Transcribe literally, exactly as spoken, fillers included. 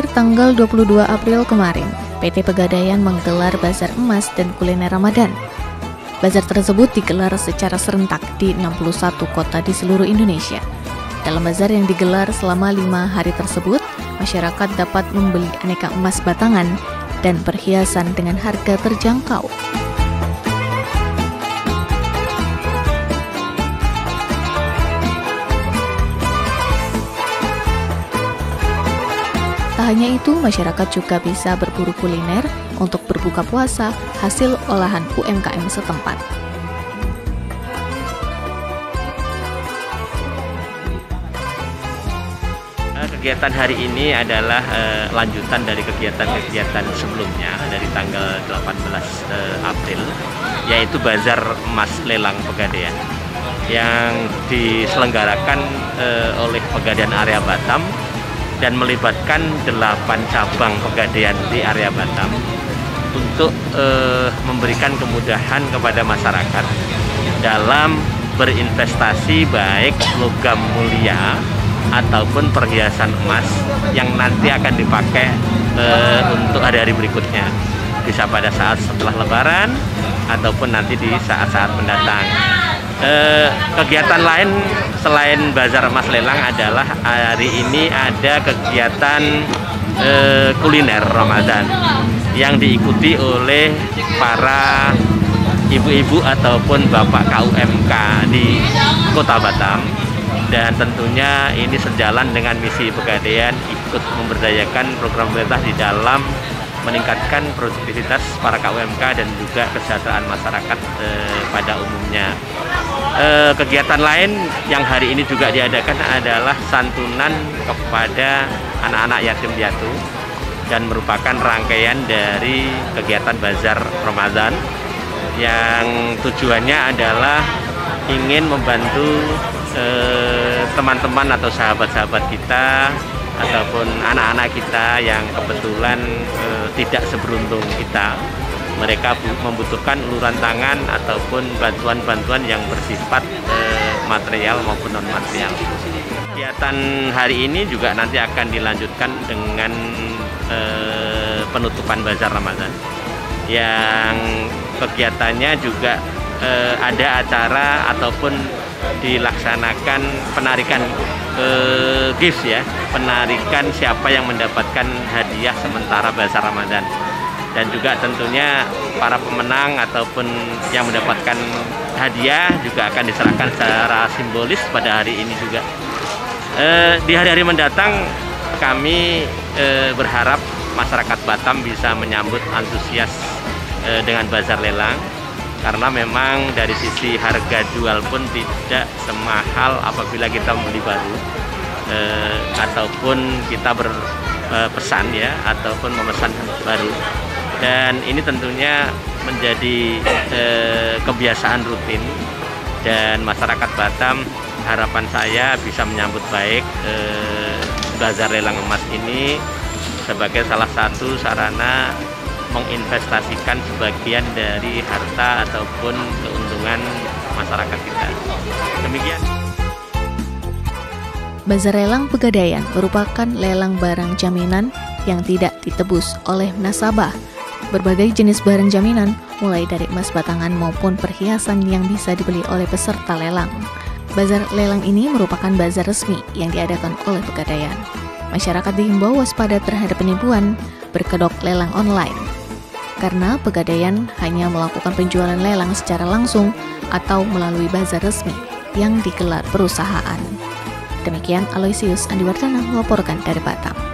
terakhir tanggal dua puluh dua April kemarin, P T Pegadaian menggelar Bazar Emas dan Kuliner Ramadan. Bazar tersebut digelar secara serentak di enam puluh satu kota di seluruh Indonesia. Dalam bazar yang digelar selama lima hari tersebut, masyarakat dapat membeli aneka emas batangan dan perhiasan dengan harga terjangkau. Tak hanya itu, masyarakat juga bisa berburu kuliner untuk berbuka puasa hasil olahan U M K M setempat. Kegiatan hari ini adalah uh, lanjutan dari kegiatan-kegiatan sebelumnya dari tanggal delapan belas April, yaitu Bazar Emas Lelang Pegadaian yang diselenggarakan uh, oleh Pegadaian Area Batam dan melibatkan delapan cabang Pegadaian di area Batam untuk uh, memberikan kemudahan kepada masyarakat dalam berinvestasi baik logam mulia ataupun perhiasan emas yang nanti akan dipakai e, untuk hari-hari berikutnya, bisa pada saat setelah Lebaran ataupun nanti di saat-saat mendatang. E, kegiatan lain selain Bazar Emas Lelang adalah hari ini ada kegiatan e, kuliner Ramadan yang diikuti oleh para ibu-ibu ataupun bapak K U M K di Kota Batam. Dan tentunya ini sejalan dengan misi Pegadaian ikut memberdayakan program pemerintah di dalam meningkatkan produktivitas para K U M K dan juga kesejahteraan masyarakat eh, pada umumnya. Eh, kegiatan lain yang hari ini juga diadakan adalah santunan kepada anak-anak yatim piatu dan merupakan rangkaian dari kegiatan Bazar Ramadan yang tujuannya adalah ingin membantu teman-teman atau sahabat-sahabat kita ataupun anak-anak kita yang kebetulan eh, tidak seberuntung kita. Mereka membutuhkan uluran tangan ataupun bantuan-bantuan yang bersifat eh, material maupun non-material. Kegiatan hari ini juga nanti akan dilanjutkan dengan eh, penutupan Bazar Ramadan yang kegiatannya juga eh, ada acara ataupun dilaksanakan penarikan eh, gift ya, penarikan siapa yang mendapatkan hadiah sementara Bazar Ramadan, dan juga tentunya para pemenang ataupun yang mendapatkan hadiah juga akan diserahkan secara simbolis pada hari ini juga. Eh, di hari-hari mendatang kami eh, berharap masyarakat Batam bisa menyambut antusias eh, dengan Bazar Lelang. Karena memang dari sisi harga jual pun tidak semahal apabila kita membeli baru eh, ataupun kita berpesan ya ataupun memesan baru, dan ini tentunya menjadi eh, kebiasaan rutin, dan masyarakat Batam harapan saya bisa menyambut baik eh, Bazar Lelang Emas ini sebagai salah satu sarana menginvestasikan sebagian dari harta ataupun keuntungan masyarakat kita. Demikian. Bazar Lelang Pegadaian merupakan lelang barang jaminan yang tidak ditebus oleh nasabah. Berbagai jenis barang jaminan, mulai dari emas batangan maupun perhiasan yang bisa dibeli oleh peserta lelang. Bazar lelang ini merupakan bazar resmi yang diadakan oleh Pegadaian. Masyarakat dihimbau waspada terhadap penipuan berkedok lelang online, karena Pegadaian hanya melakukan penjualan lelang secara langsung atau melalui bazar resmi yang digelar perusahaan. Demikian Aloysius Andiwardana melaporkan dari Batam.